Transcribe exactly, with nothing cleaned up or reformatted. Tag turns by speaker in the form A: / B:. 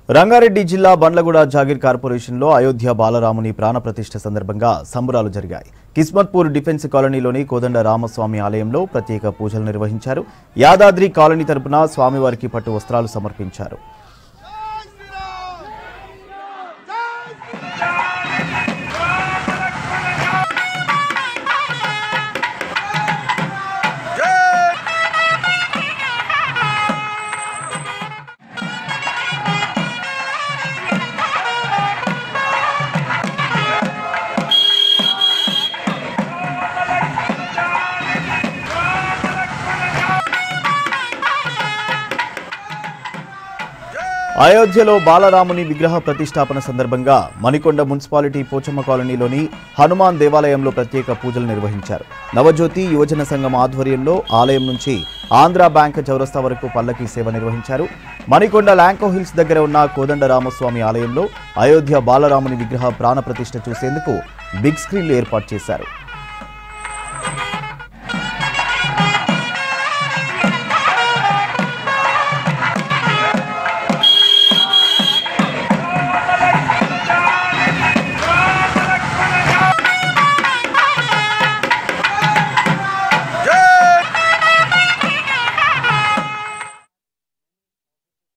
A: రంగారెడ్డి జిల్లా బండ్లగూడ జాగీర్ కార్పొరేషన్లో అయోధ్య బాలరాముని ప్రాణప్రతిష్ఠ సందర్భంగా సంబరాలు జరిగాయి. కిస్మత్పూర్ డిఫెన్స్ కాలనీలోని కోదండ రామస్వామి ఆలయంలో ప్రత్యేక పూజలు నిర్వహించారు. యాదాద్రి కాలనీ తరపున స్వామివారికి పట్టు వస్త్రాలు సమర్పించారు. అయోధ్యలో బాలరాముని విగ్రహ ప్రతిష్టాపన సందర్భంగా మణికొండ మున్సిపాలిటీ పోచమ్మ కాలనీలోని హనుమాన్ దేవాలయంలో ప్రత్యేక పూజలు నిర్వహించారు. నవజ్యోతి యువజన సంఘం ఆధ్వర్యంలో ఆలయం నుంచి ఆంధ్ర బ్యాంక్ చౌరస్తా వరకు పల్లకీ సేవ నిర్వహించారు. మణికొండ ల్యాంకో హిల్స్ దగ్గర ఉన్న కోదండ రామస్వామి ఆలయంలో అయోధ్య బాలరాముని విగ్రహ ప్రాణ ప్రతిష్ఠ చూసేందుకు బిగ్ స్క్రీన్లు ఏర్పాటు చేశారు.